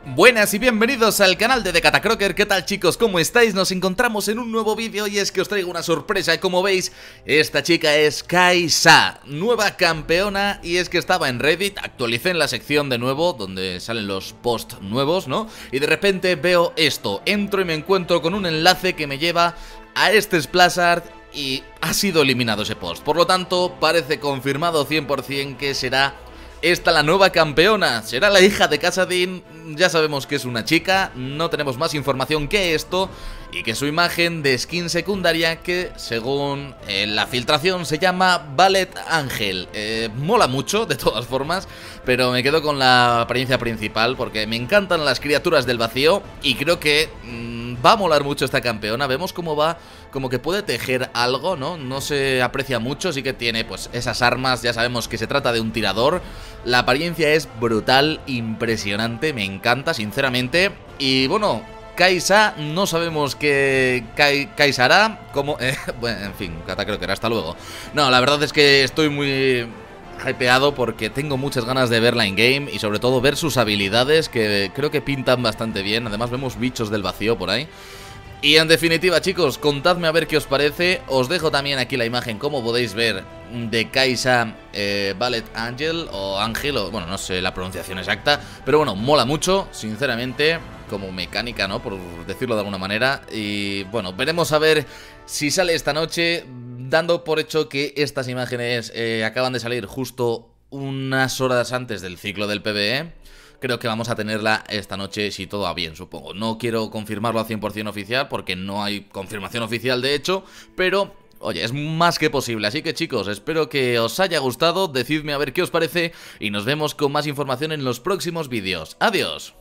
Buenas y bienvenidos al canal de Catacroker. ¿Qué tal, chicos? ¿Cómo estáis? Nos encontramos en un nuevo vídeo y es que os traigo una sorpresa. Y como veis, esta chica es Kai'Sa, nueva campeona. Y es que estaba en Reddit, actualicé en la sección de nuevo donde salen los posts nuevos, ¿no? Y de repente veo esto, entro y me encuentro con un enlace que me lleva a este Splashart y ha sido eliminado ese post. Por lo tanto, parece confirmado 100% que será esta la nueva campeona. Será la hija de Kassadin. Ya sabemos que es una chica, no tenemos más información que esto, y que su imagen de skin secundaria, que según la filtración se llama Ballet Angel. Mola mucho, de todas formas, pero me quedo con la apariencia principal porque me encantan las criaturas del vacío y creo que va a molar mucho esta campeona. Vemos cómo va, como que puede tejer algo, ¿no? No se aprecia mucho, sí que tiene pues esas armas, ya sabemos que se trata de un tirador. La apariencia es brutal, impresionante, me encanta sinceramente. Y bueno, Kai'Sa, no sabemos qué Kai'Sa hará, como... bueno, en fin, Catacroker, hasta luego. No, la verdad es que estoy muy hypeado porque tengo muchas ganas de verla en game y sobre todo ver sus habilidades, que creo que pintan bastante bien. Además vemos bichos del vacío por ahí. Y en definitiva, chicos, contadme a ver qué os parece. Os dejo también aquí la imagen, como podéis ver, de Kai'Sa Ballet Angel o Ángel, o bueno, no sé la pronunciación exacta, pero bueno, mola mucho, sinceramente, como mecánica, ¿no? Por decirlo de alguna manera. Y bueno, veremos a ver si sale esta noche, dando por hecho que estas imágenes acaban de salir justo unas horas antes del ciclo del PvE. Creo que vamos a tenerla esta noche si todo va bien, supongo. No quiero confirmarlo al 100% oficial porque no hay confirmación oficial de hecho, pero oye, es más que posible. Así que, chicos, espero que os haya gustado, decidme a ver qué os parece y nos vemos con más información en los próximos vídeos. ¡Adiós!